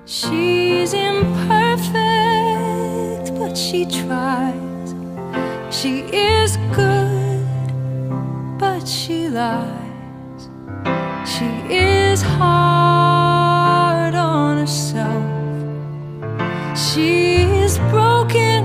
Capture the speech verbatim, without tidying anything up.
She's imperfect, but she tries. She is good, but she lies. She is hard on herself. She is broken